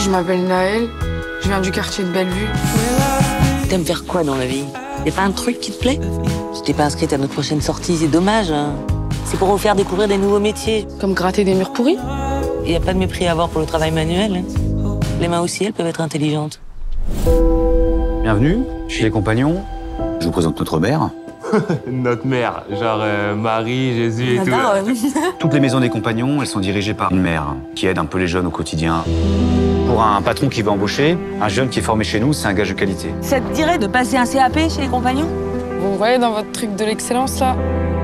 Je m'appelle Naël, je viens du quartier de Bellevue. T'aimes faire quoi dans la vie? Y'a pas un truc qui te plaît? Tu t'es pas inscrite à notre prochaine sortie, c'est dommage. Hein. C'est pour vous faire découvrir des nouveaux métiers. Comme gratter des murs pourris. Et y a pas de mépris à avoir pour le travail manuel. Hein. Les mains aussi, elles peuvent être intelligentes. Bienvenue chez les compagnons. Je vous présente notre mère. Notre mère, genre Marie, Jésus et tout. Toutes les maisons des compagnons, elles sont dirigées par une mère qui aide un peu les jeunes au quotidien. Pour un patron qui veut embaucher, un jeune qui est formé chez nous, c'est un gage de qualité. Ça te dirait de passer un CAP chez les compagnons? Vous me voyez dans votre truc de l'excellence, là?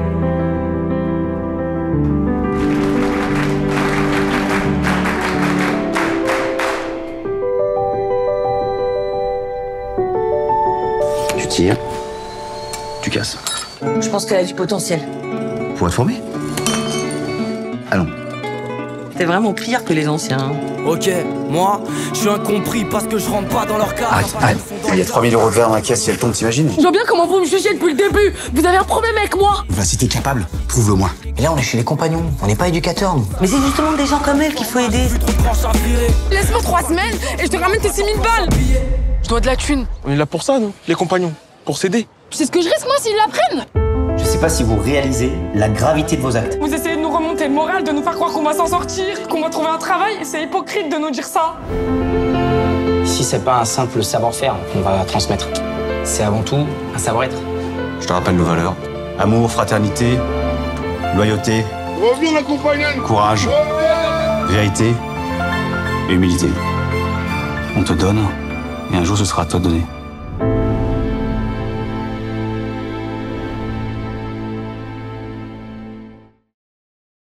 Tu tires, tu casses. Je pense qu'elle a du potentiel. Pour être formé? Allons. T'es vraiment pire que les anciens. Hein. Ok, moi, je suis incompris parce que je rentre pas dans leur cas. Arrête. Il y a 3000 € de verre dans la caisse, si elle tombe, t'imagines? Je vois bien comment vous me jugez depuis le début. Vous avez un problème avec moi. Bah, si t'es capable, prouve-le-moi. Et là, on est chez les compagnons, on n'est pas éducateurs, nous. Mais c'est justement des gens comme elle qu'il faut aider. Laisse-moi 3 semaines et je te ramène tes 6000 balles. Je dois de la thune. On est là pour ça, nous, les compagnons, pour s'aider. Tu sais ce que je risque, moi, s'ils la prennent? Je sais pas si vous réalisez la gravité de vos actes. Vous essayez de nous remonter le moral, de nous faire croire qu'on va s'en sortir, qu'on va trouver un travail. C'est hypocrite de nous dire ça. Ici, c'est pas un simple savoir-faire qu'on va transmettre. C'est avant tout un savoir-être. Je te rappelle nos valeurs. Amour, fraternité, loyauté, courage, vérité et humilité. On te donne, et un jour ce sera à toi de donner.